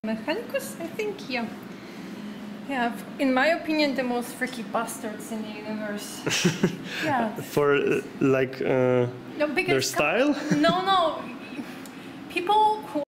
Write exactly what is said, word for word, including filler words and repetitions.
Mechanicus, I think, yeah. Yeah, in my opinion, the most freaky bastards in the universe. Yeah. For uh, like uh, no, their style? No, no. People who